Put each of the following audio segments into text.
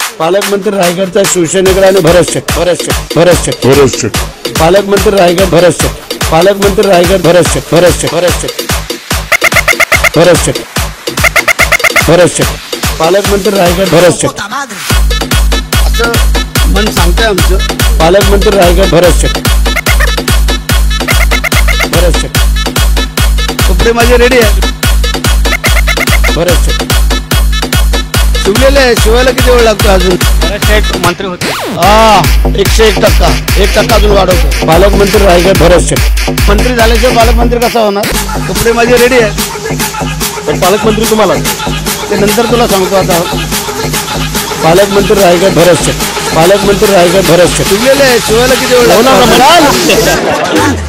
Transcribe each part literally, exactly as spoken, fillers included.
पालकमंत्री रायगडचा शिवसेनेकडे आणि भरत शेठ भरत शेठ भरत शेठ भरत शेठ पालकमंत्री रायगड भरत शेठ पालकमंत्री रायगड भरत शेठ भरत शेठ भरत शेठ भरत शेठ भरत शेठ पालकमंत्री रायगड भरत शेठ असं मन सांगतंय आमचं। पालकमंत्री रायगड भरत शेठ भरत शेठ कपडे माझे रेडी आहे। भरत शेठ शिवलेले शिवायला किती वेळ लागतो अजून? शेठ मंत्री होते हा एकशे एक टक्का एक टक्का अजून वाढवतो। पालकमंत्री रायगड भरत शेठ मंत्री झाल्याशिवाय पालकमंत्री कसा होणार? कपडे माझे रेडी आहेत पण पालकमंत्री तुम्हाला ते नंतर तुला सांगतो। आता पालकमंत्री रायगड भरत शेठ पालकमंत्री रायगड भरत शेठ शिवलेले शिवायला किती वेळ लागतो?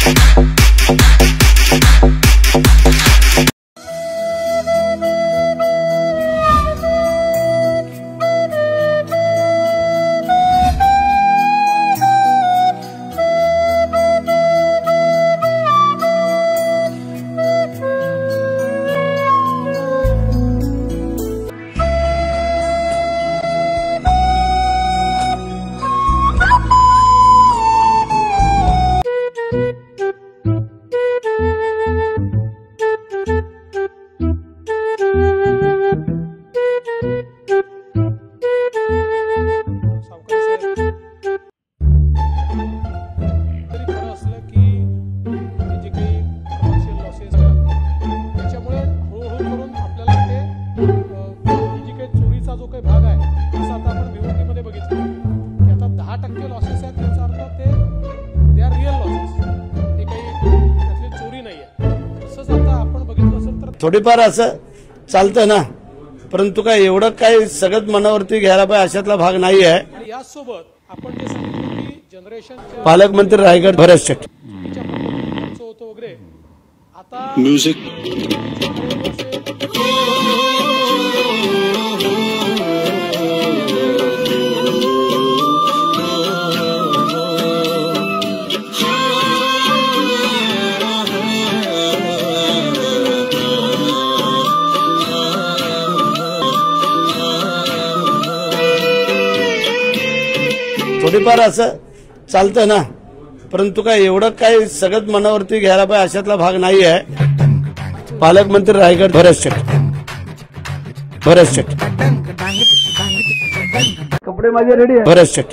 थोडीफार असं चालतं ना, परंतु काय एवढं काय सगळं मनावरती घ्यायला पाहिजे अशातला भाग नाही आहे। यासोबत आपण जे सांगितलं की जनरेशन पालकमंत्री रायगड भरत शेठ होतं वगैरे आता म्युझिक थोडीफार असं चालतं ना, परंतु काय एवढं काय सगळं मनावरती घ्यायला पाहिजे अशातला भाग नाही आहे। पालकमंत्री रायगड भरत शेठ भरत शेठ कपडे माझे रेडी आहे। भरत शेठ